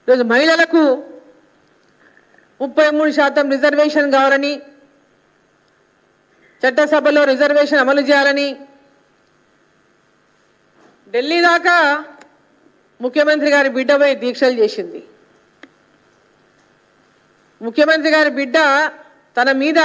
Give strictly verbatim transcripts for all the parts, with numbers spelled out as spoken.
ఈరోజు మహిళలకు ముప్పై మూడు శాతం రిజర్వేషన్ కావాలని, చట్టసభలో రిజర్వేషన్ అమలు చేయాలని ఢిల్లీ దాకా ముఖ్యమంత్రి గారి బిడ్డ పోయి దీక్షలు చేసింది. ముఖ్యమంత్రి గారి బిడ్డ తన మీద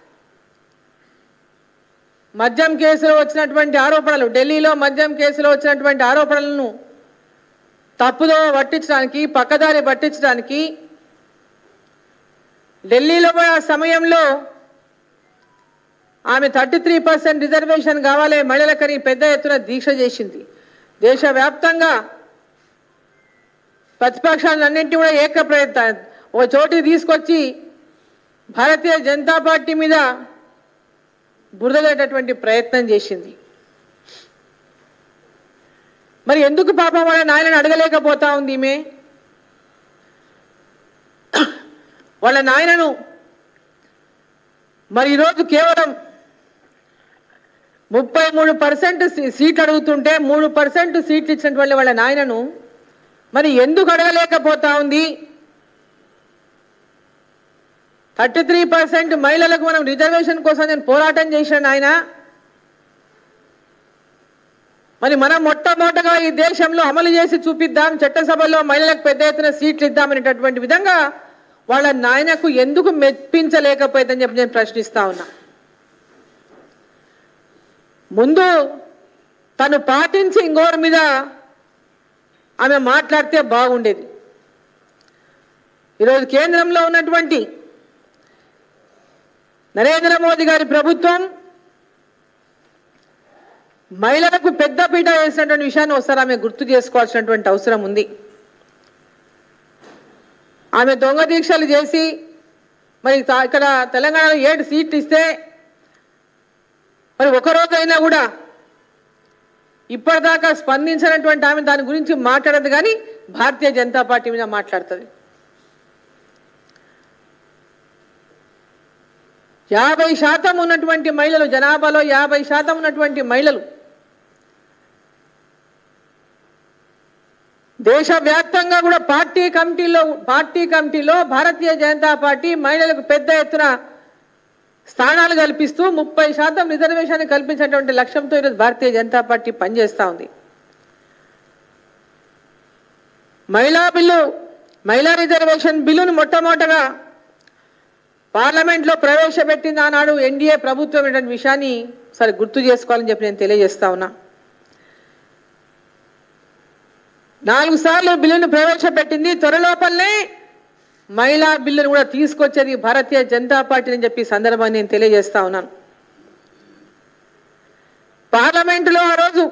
మద్యం కేసులో వచ్చినటువంటి ఆరోపణలు, ఢిల్లీలో మద్యం కేసులో వచ్చినటువంటి ఆరోపణలను తప్పుదో పట్టించడానికి, పక్కదారి పట్టించడానికి ఢిల్లీలో ఆ సమయంలో ఆమె థర్టీ త్రీ పర్సెంట్ రిజర్వేషన్ కావాలి మహిళలకని పెద్ద ఎత్తున దీక్ష చేసింది. దేశవ్యాప్తంగా ప్రతిపక్షాలన్నింటినీ కూడా ఏక ప్రయత్నం ఓ చోటికి తీసుకొచ్చి భారతీయ జనతా పార్టీ మీద బురదలేటటువంటి ప్రయత్నం చేసింది. మరి ఎందుకు పాపం వాళ్ళ నాయనను అడగలేకపోతా ఉంది ఈమె? వాళ్ళ నాయనను మరి ఈరోజు కేవలం ముప్పై మూడు పర్సెంట్ సీట్లు అడుగుతుంటే మూడు పర్సెంట్ సీట్లు ఇచ్చినటువంటి వాళ్ళ నాయనను మరి ఎందుకు అడగలేకపోతా ఉంది? థర్టీ త్రీ పర్సెంట్ మహిళలకు మనం రిజర్వేషన్ కోసం నేను పోరాటం చేశాను ఆయన. మరి మనం మొట్టమొదటగా ఈ దేశంలో అమలు చేసి చూపిద్దాం, చట్టసభలో మహిళలకు పెద్ద ఎత్తున సీట్లు ఇద్దామనేటటువంటి విధంగా వాళ్ళ నాయనకు ఎందుకు మెప్పించలేకపోయిందని చెప్పి నేను ప్రశ్నిస్తా ఉన్నా. ముందు తను పాటించి ఇంకోరి మీద ఆమె మాట్లాడితే బాగుండేది. ఈరోజు కేంద్రంలో ఉన్నటువంటి నరేంద్ర మోదీ గారి ప్రభుత్వం మహిళలకు పెద్దపీట వేసినటువంటి విషయాన్ని ఒకసారి ఆమె గుర్తు చేసుకోవాల్సినటువంటి అవసరం ఉంది. ఆమె దొంగ దీక్షలు చేసి మరి ఇక్కడ తెలంగాణలో ఏడు సీట్లు ఇస్తే మరి ఒకరోజైనా కూడా ఇప్పటిదాకా స్పందించినటువంటి ఆమె దాని గురించి మాట్లాడదు, కానీ భారతీయ జనతా పార్టీ మీద మాట్లాడుతుంది. యాభై శాతం ఉన్నటువంటి మహిళలు, జనాభాలో యాభై శాతం ఉన్నటువంటి మహిళలు దేశవ్యాప్తంగా కూడా పార్టీ కమిటీలో పార్టీ కమిటీలో భారతీయ జనతా పార్టీ మహిళలకు పెద్ద ఎత్తున స్థానాలు కల్పిస్తూ ముప్పై శాతం రిజర్వేషన్ కల్పించేటువంటి లక్ష్యంతో ఈరోజు భారతీయ జనతా పార్టీ పనిచేస్తూ ఉంది. మహిళా బిల్లు, మహిళా రిజర్వేషన్ బిల్లును మొట్టమొదటగా పార్లమెంట్లో ప్రవేశపెట్టింది ఆనాడు ఎన్డీఏ ప్రభుత్వం అనే విషయాన్ని సరే గుర్తు చేసుకోవాలని చెప్పి నేను తెలియజేస్తా ఉన్నా. నాలుగు సార్లు బిల్లును ప్రవేశపెట్టింది. త్వరలోపలనే మహిళా బిల్లును కూడా తీసుకొచ్చేది భారతీయ జనతా పార్టీ అని చెప్పి సందర్భాన్ని నేను తెలియజేస్తా ఉన్నాను. పార్లమెంటులో ఆ రోజు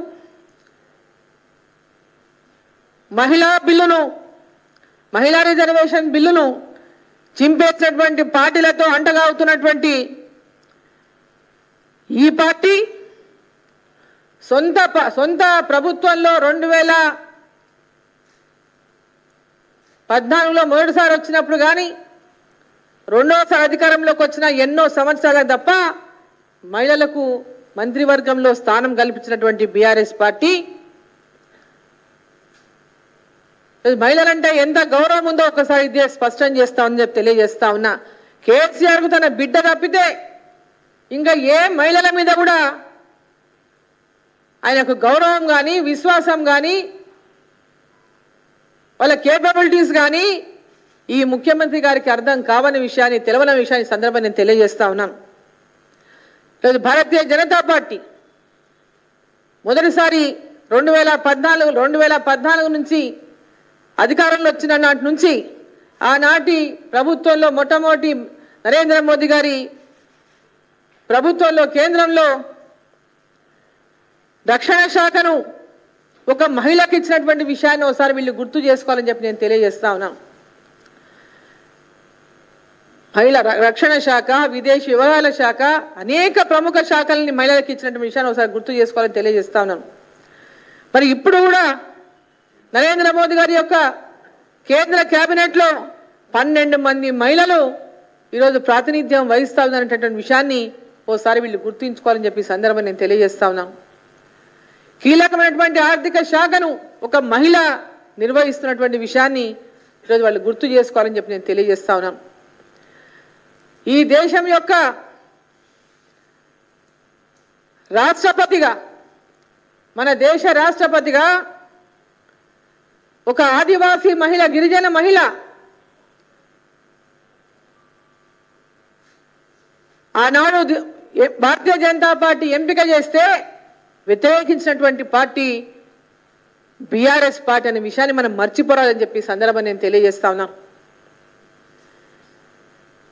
మహిళా బిల్లును, మహిళా రిజర్వేషన్ బిల్లును చింపేసినటువంటి పార్టీలతో అంటగావుతున్నటువంటి ఈ పార్టీ సొంత సొంత ప్రభుత్వంలో రెండు వేల పద్నాలుగులో మొదటిసారి వచ్చినప్పుడు కానీ రెండోసారి అధికారంలోకి వచ్చిన ఎన్నో సంవత్సరాలకు తప్ప మహిళలకు మంత్రివర్గంలో స్థానం కల్పించినటువంటి బీఆర్ఎస్ పార్టీ మహిళలంటే ఎంత గౌరవం ఉందో ఒకసారి ఇదే స్పష్టం చేస్తామని చెప్పి తెలియజేస్తా ఉన్నా. కేసీఆర్కు తన బిడ్డ తప్పితే ఇంకా ఏ మహిళల మీద కూడా ఆయనకు గౌరవం కానీ విశ్వాసం కానీ వాళ్ళ కేపబిలిటీస్ కానీ ఈ ముఖ్యమంత్రి గారికి అర్థం కావని విషయాన్ని, తెలవని విషయాన్ని సందర్భంగా నేను తెలియజేస్తా ఉన్నాను. ఈరోజు భారతీయ జనతా పార్టీ మొదటిసారి రెండు వేల పద్నాలుగు రెండు వేల పద్నాలుగు నుంచి అధికారంలో వచ్చిన నాటి నుంచి ఆనాటి ప్రభుత్వంలో మొట్టమొదటి నరేంద్ర మోదీ గారి ప్రభుత్వంలో కేంద్రంలో రక్షణ శాఖను ఒక మహిళకి ఇచ్చినటువంటి విషయాన్ని ఒకసారి వీళ్ళు గుర్తు చేసుకోవాలని చెప్పి నేను తెలియజేస్తా ఉన్నాను. మహిళ రక్షణ శాఖ, విదేశీ వ్యవహారాల శాఖ, అనేక ప్రముఖ శాఖలని మహిళలకు ఇచ్చినటువంటి విషయాన్ని ఒకసారి గుర్తు చేసుకోవాలని తెలియజేస్తా ఉన్నాను. మరి ఇప్పుడు కూడా నరేంద్ర మోదీ గారి యొక్క కేంద్ర కేబినెట్లో పన్నెండు మంది మహిళలు ఈరోజు ప్రాతినిధ్యం వహిస్తా ఉన్నటువంటి విషయాన్ని ఓసారి వీళ్ళు గుర్తుంచుకోవాలని చెప్పి సందర్భం నేను తెలియజేస్తా ఉన్నాను. కీలకమైనటువంటి ఆర్థిక శాఖను ఒక మహిళ నిర్వహిస్తున్నటువంటి విషయాన్ని ఈరోజు వాళ్ళు గుర్తు చేసుకోవాలని చెప్పి నేను తెలియజేస్తా ఉన్నాను. ఈ దేశం యొక్క రాష్ట్రపతిగా, మన దేశ రాష్ట్రపతిగా ఒక ఆదివాసీ మహిళ, గిరిజన మహిళ ఆనాడు భారతీయ జనతా పార్టీ ఎంపిక చేస్తే వ్యతిరేకించినటువంటి పార్టీ బీఆర్ఎస్ పార్టీ అనే విషయాన్ని మనం మర్చిపోరాదని చెప్పి సందర్భం నేను తెలియజేస్తా ఉన్నా.